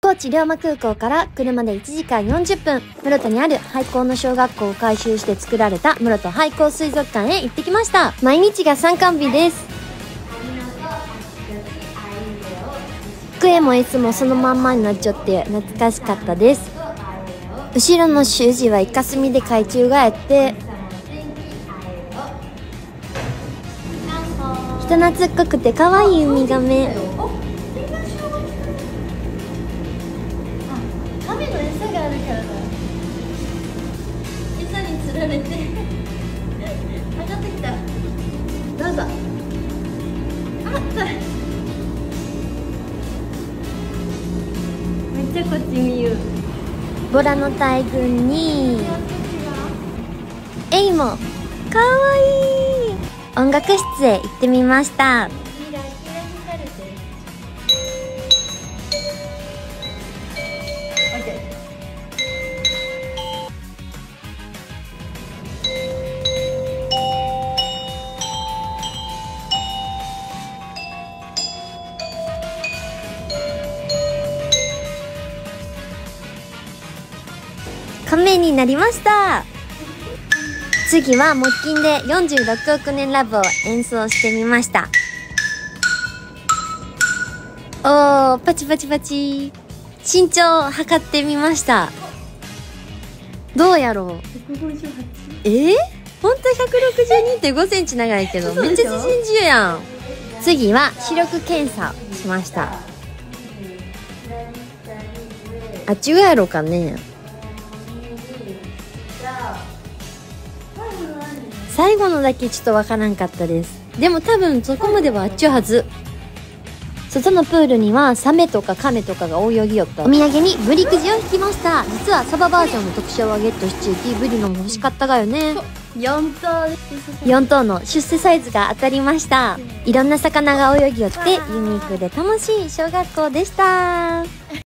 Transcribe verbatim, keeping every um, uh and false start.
高知龍馬空港から車でいちじかんよんじゅっぷん、室戸にある廃校の小学校を改修して作られた室戸廃校水族館へ行ってきました。毎日が参観日です。机も椅子もそのまんまになっちゃって懐かしかったです。後ろの習字はイカスミで海中があって、人懐っこくて可愛いウミガメ。 亀の餌があるからだ。餌に釣られて上がってきた。どうぞ。あった。めっちゃこっち見る。 ボラの大群にエイもかわいい。音楽室へ行ってみました。 キラキラ光るて。オッケー。 亀になりました。次は木琴でよんじゅうろくおくねんラブを演奏してみました。おー、パチパチパチ。身長を測ってみました。どうやろう。 ひゃくごじゅうはち。 えー、ほんと ひゃくろくじゅうにてんごセンチ長いけど、めっちゃ自信中やん。次は視力検査しました。あっちがやろうかね。最後のだけちょっとわからんかったです。でも多分そこまではあっちゅうはず。外のプールにはサメとかカメとかが泳ぎよった。お土産にブリくじを引きました。実はサババージョンの特賞はゲットしちゅうき、ブリのも欲しかったがよね。 よん頭です。 よん頭の出世サイズが当たりました。いろんな魚が泳ぎよってユニークで楽しい小学校でした。